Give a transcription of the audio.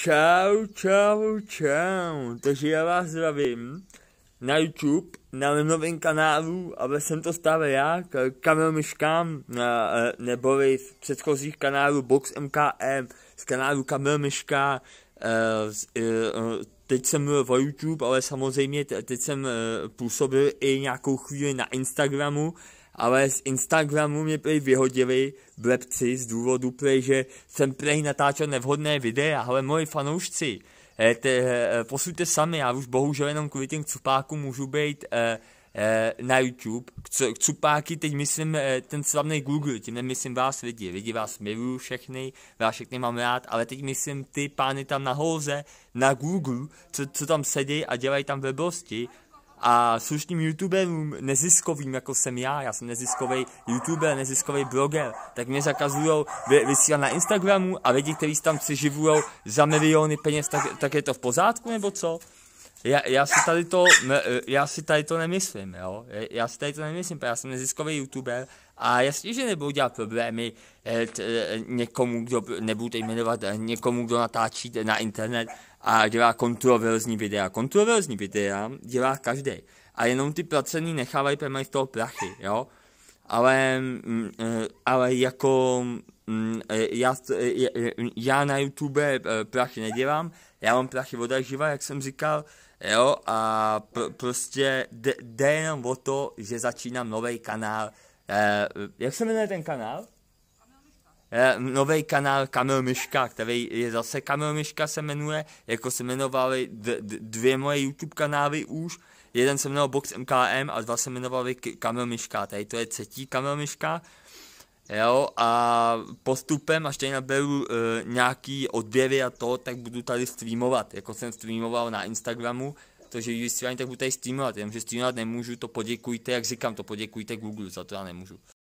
Čau. Takže já vás zdravím na YouTube, na novém kanálu, ale jsem to stále já, Kamil Miška, neboli z předchozích kanálů Box MKM, z kanálu Kamil Miška, teď jsem mluvil o YouTube, ale samozřejmě teď jsem působil i nějakou chvíli na Instagramu, ale z Instagramu mě prý vyhodili blbci z důvodu, že jsem prý natáčel nevhodné videa, ale moji fanoušci, posuďte sami, já už bohužel jenom kvůli těm cupákům můžu být na YouTube. Cupáky, teď myslím ten slavný Google, tím nemyslím vás lidi vás miluju všechny, vás všechny mám rád, ale teď myslím ty pány tam na holze, na Google, co tam sedí a dělají tam blbosti. A slušným youtuberům neziskovým, jako jsem já jsem neziskový youtuber, neziskový bloger, tak mě zakazujou vysílat na Instagramu a lidi, kteří se tam přiživují za miliony peněz, tak je to v pořádku, nebo co? Já si tady to nemyslím, jo? Já jsem neziskový youtuber a jasně, že nebudu dělat problémy někomu, kdo nebudu jmenovat, někomu, kdo natáčí na internet a dělá kontroverzní videa. Kontroverzní videa dělá každý. A jenom ty placený nechávají prý z toho prachy, jo? Ale jako já na YouTube prachy nedělám, já mám prachy od živa, jak jsem říkal, jo, a prostě jde jenom o to, že začínám nový kanál. Jak se jmenuje ten kanál? Nový kanál Kamil Miška, který je zase Kamil Miška se jmenuje, jako se jmenovaly dvě moje YouTube kanály už. Jeden se jmenoval Box MKM a dva se jmenovaly Kamil Miška, tady to je třetí Kamil Miška. Jo, a postupem, až tady naberu nějaký odběry a to, tak budu tady streamovat, jako jsem streamoval na Instagramu, takže když vysílání, tak budu tady streamovat, jenomže streamovat nemůžu, to poděkujte, jak říkám, to poděkujte Google, za to já nemůžu.